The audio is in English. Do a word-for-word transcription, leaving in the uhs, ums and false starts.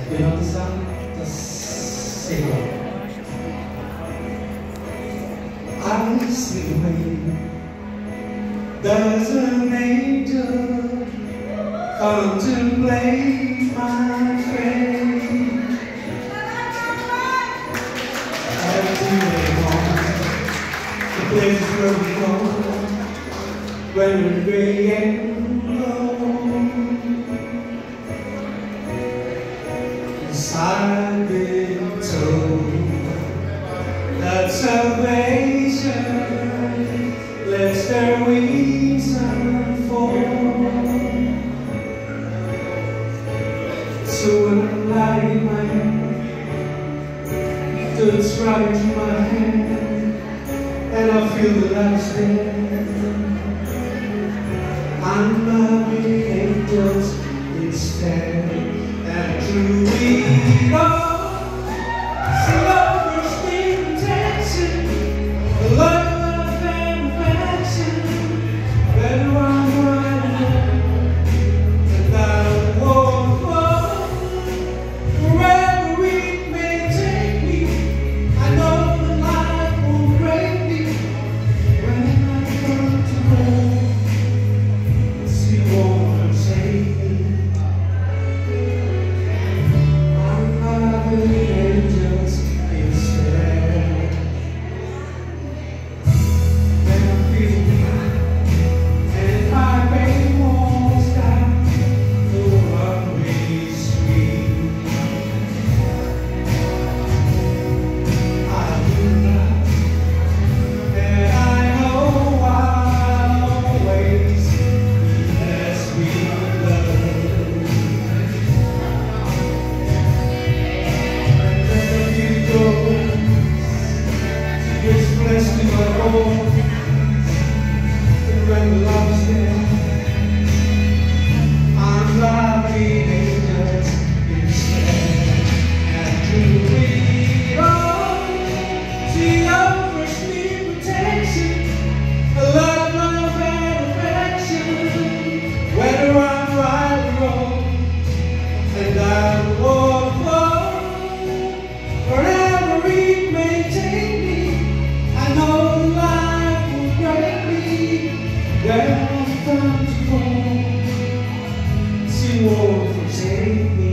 You know the song? Just sing it. I see away. Does an angel contemplate my fate? As we lay on the places where we go when we're gray and low. I've been told that salvation lets their wings unfold. So when I'm lying my head, does right in my hand, and I feel the life's there, I'm loving angels instead. And truly, oh, see your first invitation, the love and affection, better I'm running, and I won't go. Wherever it may take me, I know that life will break me. When I come to home, see won't forsake me. Angels instead. When I feel weak and my pain walls down the one-way street, I do not, and I know I'll always be there, sweet love. Blessed in my bones, and when the love is there, I'm loving angels instead. And truly, oh, she offers me protection, a lot of love and affection, whether I'm right or wrong, and I won't fall, wherever it may take me. I know life will break me, when I've come to fall, she won't forsake me.